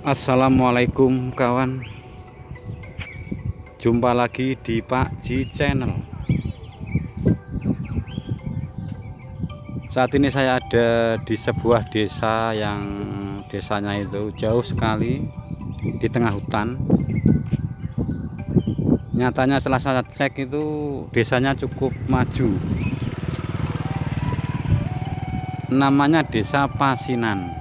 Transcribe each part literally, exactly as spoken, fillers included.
Assalamualaikum kawan, jumpa lagi di Pak Ji Channel. Saat ini saya ada di sebuah desa yang desanya itu jauh sekali di tengah hutan. Nyatanya setelah saya cek itu desanya cukup maju. Namanya Desa Pasinan,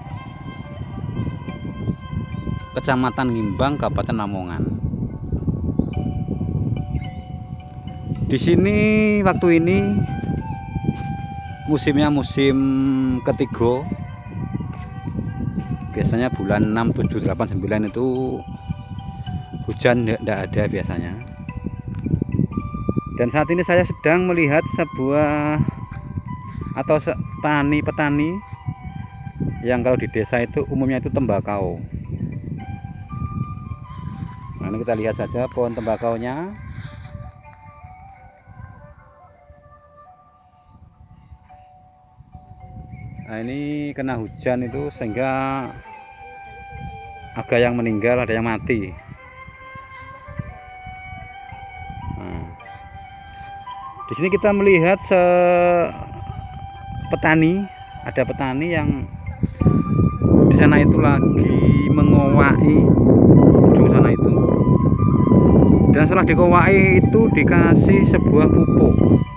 Kecamatan Ngimbang, Kabupaten Lamongan. Di sini waktu ini musimnya musim ketiga. Biasanya bulan enam, tujuh, delapan, sembilan itu hujan tidak ada biasanya. Dan saat ini saya sedang melihat sebuah atau petani-petani yang kalau di desa itu umumnya itu tembakau. Nah, ini kita lihat saja pohon tembakaunya. Nah, ini kena hujan itu sehingga ada yang meninggal, ada yang mati. Nah, di sini kita melihat se petani, ada petani yang di sana itu lagi mengowai ujung sana itu. Dan setelah dikowai itu dikasih sebuah pupuk.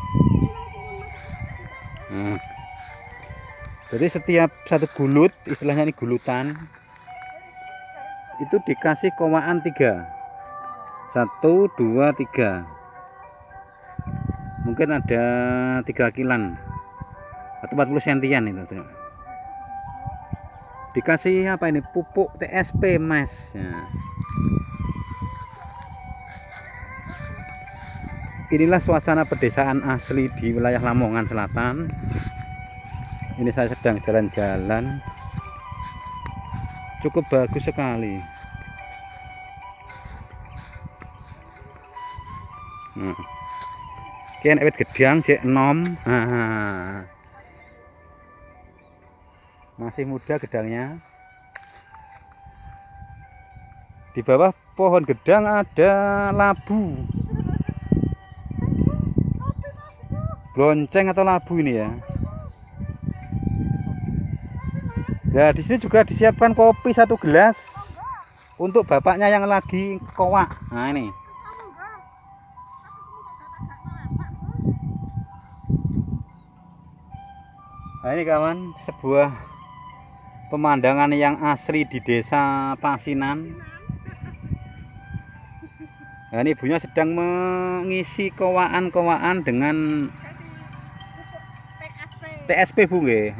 Nah, jadi setiap satu gulut, istilahnya ini gulutan, itu dikasih kowaan tiga, satu, dua, tiga. Mungkin ada tiga kilan atau empat puluh sentian itu. Dikasih apa ini, pupuk T S P mas. Nah, inilah suasana pedesaan asli di wilayah Lamongan Selatan. Ini saya sedang jalan-jalan, cukup bagus sekali. Nah, kian ewet gedang si enom. Nah, masih muda gedangnya. Di bawah pohon gedang ada labu, lonceng atau labu ini ya. Nah, di sini juga disiapkan kopi satu gelas untuk bapaknya yang lagi kowak. Nah, ini. Nah, ini kawan, sebuah pemandangan yang asli di Desa Pasinan. Nah, ini ibunya sedang mengisi kowaan-kowaan dengan T S P bu nggih.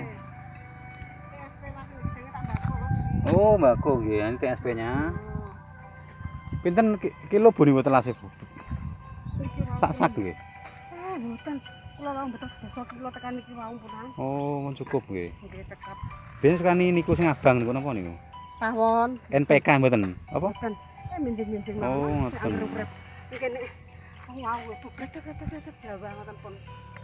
Oh, oh mbako nggih, ini T S P-nya. Pinten kilo bu niku telas Bu? Sak-sak nggih. Oh, mboten. Kula wau betos desa kilo tekan iki wau punan. Oh, cukup nggih. Nggih cekap. Biyen sekani niku sing abang niku napa niku? Tawon. N P K mboten? Apa? Mboten. Eh minjing-minjing Oh, mawon. ngoten. Iki nek wau itu kretek-kretek Jawa ngoten pun.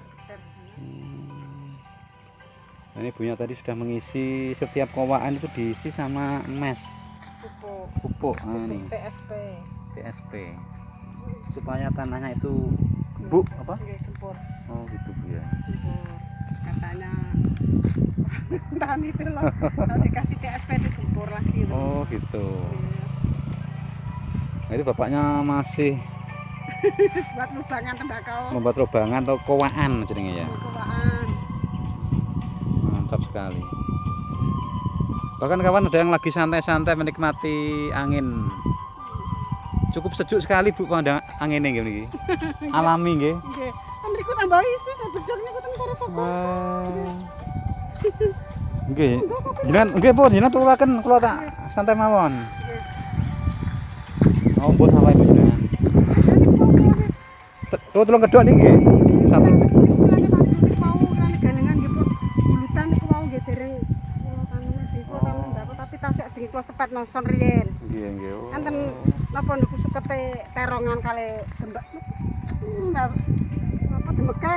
Hmm. Nah, ini ibunya tadi sudah mengisi setiap kowaan itu diisi sama mes Pupuk. pupuk. Nah, ini T S P. T S P supaya tanahnya itu gembur apa? Nggih, gempur. Oh gitu bu ya. Gempur. Katanya tani itu loh. Kalau dikasih T S P itu gempur lagi. Loh. Oh gitu. Iya. Nah, itu bapaknya masih Buat lubangan tembakau. membuat lobangan atau kowaan jenenge ya. Kowaan. Mantap sekali. Bahkan kawan ada yang lagi santai-santai menikmati angin. Cukup sejuk sekali bu pandang anginnya nggih. Alami nggih. Nggih. Kan mriku tambah isi bedhog niku ten karo sapa. Wah. Nggih. Jenengan nggih pun jenengan tulaken kula tak santai mawon. Oh, pun apa itu jenengan? Tuh tolong kedok niki nggih. Satu. Mau kan ganengan nggih pun bulutan niku mau nggih dereng kula tanune dhewe tanun ndako tapi tasik jeneng kula sepet noson riyen. Nggih nggih. Enten napa niku sukete terongan kali tembak. Apa demekeng.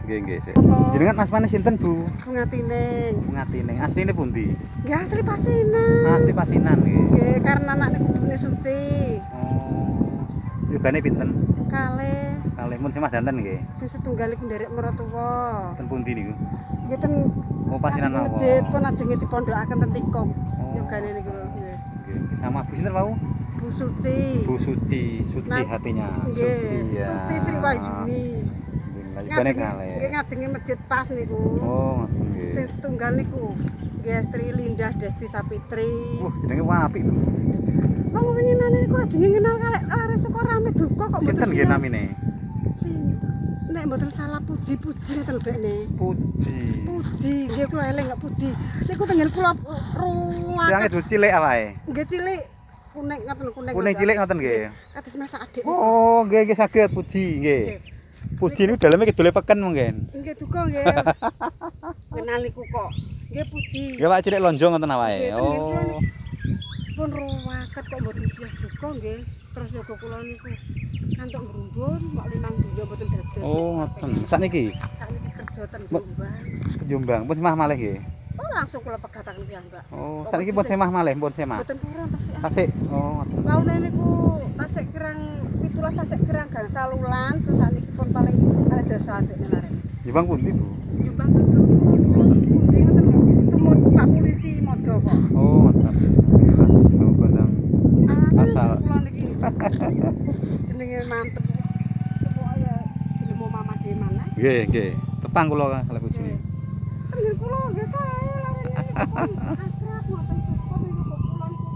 Nggih, nggih, sik. Foto. Jenengan asmane sinten, Bu? Bunga Tining. Ngatining. Asline pundi? Nggih asli Pasinan. Asli Pasinan nggih. Nggih, karena anak niku kudune suci. Oh. Yogane pinten? Kalih Kalih mun semah danten nggih. sing setunggal iku nderek mertua. Ten pundi niku? Nggih ten Oh, Pasinan mawon. masjid pun ajenge dipondokaken ten Tikom. Oh. Yogane niku nggih. Nggih. Sama Bu sinten wau? Bu Suci. Bu Suci, suci Nah, hatinya. Nggih, ya. Suci Sri Wahyuni. Yogane kalih. Nggih ngajenge masjid pas niku. Oh, nggih. Sing setunggal niku nggih Estri Lindah Devi Sapitri. Wah, jenenge apik lho. Wong winginane niku ajenge kenal kalek arek saka rame duka kok mboten. Sinten nggih namine? Sing nek mboten salah Puji-Puji ngoten lho Bekne. Puji. Puji, nggih kula eling nggak Puji. Niku tenggen kula ruwat. Yang itu cilik awake. Nggih cilik kuning ngoten kuning. Kuning cilik ngoten nggih. Kados masak adik. Oh, nggih nggih saged Puji nggih. Puji niku daleme kidule peken mungkin. Nggih duka nggih. Kenal niku kok. Nggih Puji. Ya Pak cilik lonjong ngoten awake. Nggih, tenggen kula Oh. Pun ruwaket kok mboten sias duka nggih. Terus yoga kula niku kantuk ngrumbun mok limang dina mboten dados. Oh, ngoten. Sakniki Sakniki kerja ten Mbak. Jombang. Jombang pun semah malih nggih. Oh langsung kula pegataken piyambak. Oh, sakniki pun semah malih, pun semah. Mboten purun tasik. Tasik. Oh, ngoten. Laune niku tasik kirang pitulas tasik kirang gangsal wulan susaniki pun paling kalih dasa adik lare. Jombang pundi, Bu? Jombang Gedung. Pundi ngoten lho. Tumut Pak Polisi Modo kok. Oh, ngoten. Oh, gondang. Asal. Kula niki jenenge mantep wis. Pokoke ya ilmu mama dhewe mana. Nggih, nggih. Tepang kula kalih Puji. Tengen kula nggih sae larene akrab ngoten kok niku kok kula niku.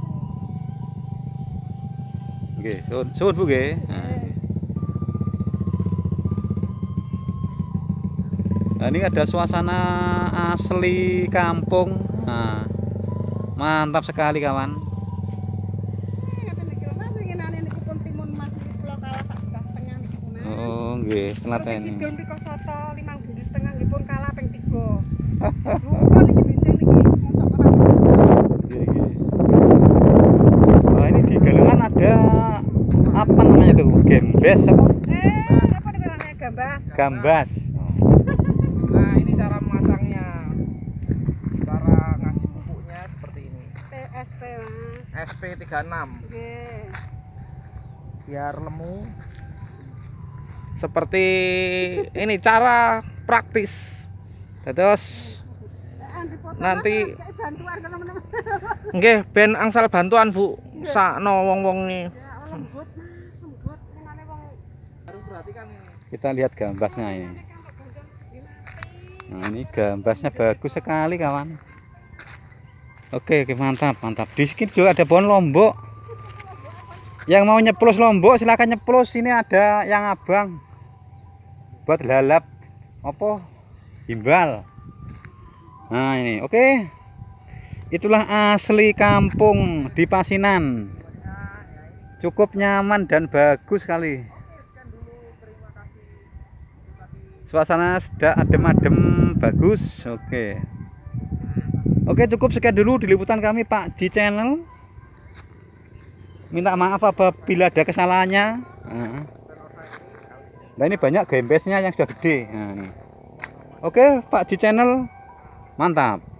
Nggih, suwun, suwun Bu nggih. Nah, ini ada suasana asli kampung. Nah, mantap sekali kawan. Ngoten niki lho, winginane niku pun timun mas niku kula kalah sak juta setengah niku nah. Oh, nggih, selateni. Kidung mriko soto limang bundir setengah nggih pun kalah ping tiga. Lupa niki benjing niki mosok ora. Nggih, nggih. Wah, ini di Galengan ada apa namanya tuh? Gembes apa? Eh, apa niku namanya gambas? Gambas. Nah, ini cara memasangnya. Cara ngasih pupuknya seperti ini. T S P Mas. S P tiga puluh enam Nggih. biar lemu. Seperti ini cara praktis. Terus nanti bantuan teman-teman. nggih ben angsal bantuan Bu. Sakno wong-wong ini. Ya lembut Mas, lembut ngene wong. Harus perhatikan ini. Kita lihat gambasnya ini. Nah, ini gambasnya bagus sekali kawan. Oke, oke, mantap, mantap. Di sini juga ada pohon lombok. Yang mau nyeplos lombok silakan nyeplos. Ini ada yang abang buat lalap apa? Imbal. Nah, ini oke. Itulah asli kampung di Pasinan. Cukup nyaman dan bagus sekali. Suasana sudah adem-adem bagus. Oke. Oke, cukup sekian dulu di liputan kami Pak Ji Channel. Minta maaf apabila ada kesalahannya. Nah, nah ini banyak gembesnya yang sudah gede. Nah, ini. Oke, Pak Ji Channel. Mantap.